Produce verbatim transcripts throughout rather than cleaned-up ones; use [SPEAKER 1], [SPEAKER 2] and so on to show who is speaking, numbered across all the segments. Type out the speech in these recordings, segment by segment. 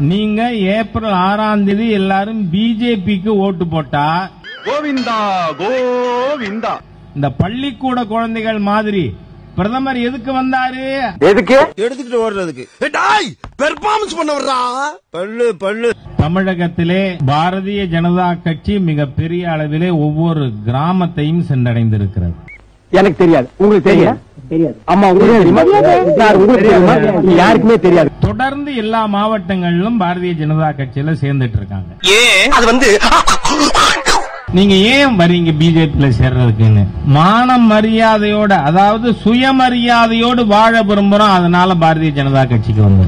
[SPEAKER 1] நீங்க ஏப்ரல் ஆறாம் தேதி எல்லாரும் பிஜேபிக்கு ஓட்டு போட்டா
[SPEAKER 2] கோவிந்தா கோவிந்தா
[SPEAKER 1] இந்த பள்ளிக்கூட குழந்தைகள் மாதிரி பிரதமர் எதுக்கு வந்தாரு?
[SPEAKER 2] எதுக்கு? எடுத்துக்கிட்டு ஓடுறதுக்கு. பெர்ஃபார்மன்ஸ் பண்ண வர்றா. பள்ளு பள்ளு.
[SPEAKER 1] தமிழகத்திலே பாரதிய ஜனதா கட்சி மிக பெரிய அளவிலே ஒவ்வொரு கிராமத்தையும் சென்றடைந்திருக்கிறது.
[SPEAKER 3] எனக்கு தெரியாது, உங்களுக்கு தெரியாது. தெரியாது. அம்மா உங்களுக்கு தெரியுமா? உங்களுக்கு தெரியுமா? யாருக்குமே தெரியாது.
[SPEAKER 1] தொடர்ந்து எல்லா மாவட்டங்களிலும் பாரதிய ஜனதா கட்சியில சேர்ந்துட்டு இருக்காங்க.
[SPEAKER 2] ஏன் அது வந்து
[SPEAKER 1] நீங்க ஏன் வரீங்க பிஜேபியில சேர்றதுக்குன்னு? மான மரியாதையோட, அதாவது சுயமரியாதையோடு வாழ விரும்புறோம். அதனால பாரதிய ஜனதா கட்சிக்கு வந்து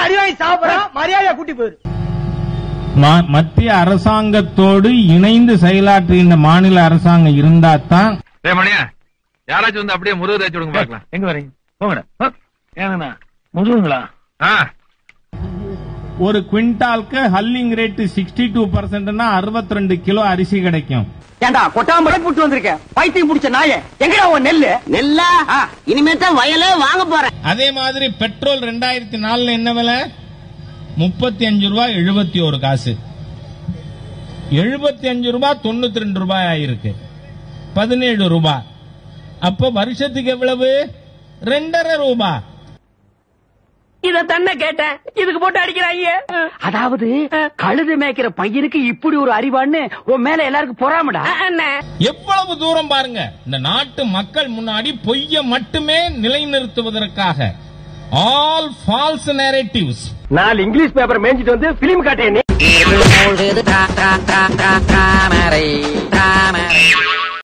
[SPEAKER 1] மத்திய அரசாங்கத்தோடு இணைந்து செயலாற்றுகின்ற மாநில அரசாங்கம் இருந்தா தான்.
[SPEAKER 4] யாராச்சும் வந்து அப்படியே முருகர் வச்சு விடுங்க பாக்கலாம். எங்க வரீங்க? போங்கடா. ஏங்கண்ணா முருகங்களா?
[SPEAKER 1] ஒரு குவிண்டாலுக்கு ஹல்லிங் ரேட் சிக்ஸ்டி டூ பர்சன்ட்னா அறுபத்தி ரெண்டு கிலோ அரிசி கிடைக்கும்.
[SPEAKER 3] ஏண்டா கொட்டாம்பளை புட்டு வந்திருக்க பைத்தியம் பிடிச்ச நாய, எங்கடா உன் நெல்லு? நெல்லா இனிமே தான் வயலே வாங்க போறேன்.
[SPEAKER 1] அதே மாதிரி பெட்ரோல் ரெண்டாயிரத்தி நாலுல என்ன விலை? முப்பத்தி அஞ்சு ரூபாய் எழுபத்தி ஒரு காசு. எழுபத்தி அஞ்சு ரூபாய் தொண்ணூத்தி ரெண்டு ரூபாய் ஆயிருக்கு, பதினேழு ரூபாய். அப்ப வருஷத்துக்கு எவ்வளவு? ரெண்டரை ரூபாய்.
[SPEAKER 5] இத தன்ன கேட்டேன், இதுக்கு போட்டு அடிக்கிறாங்க.
[SPEAKER 3] அதாவது கழுது மேய்க்கிற பையனுக்கு இப்படி ஒரு அறிவான்னு உன் மேல எல்லாருக்கும் பொறாமடா.
[SPEAKER 1] எவ்வளவு தூரம் பாருங்க. இந்த நாட்டு மக்கள் முன்னாடி பொய்ய மட்டுமே நிலைநிறுத்துவதற்காக ஆல் ஃபால்ஸ் நரேட்டிவ்ஸ்.
[SPEAKER 3] நாலு இங்கிலீஷ் பேப்பர் மேய்ஞ்சிட்டு வந்து பிலிம் காட்டிய